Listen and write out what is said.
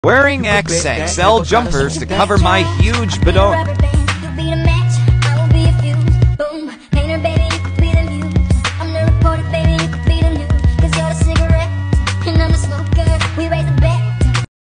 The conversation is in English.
Wearing XXL jumpers to cover my huge badoink.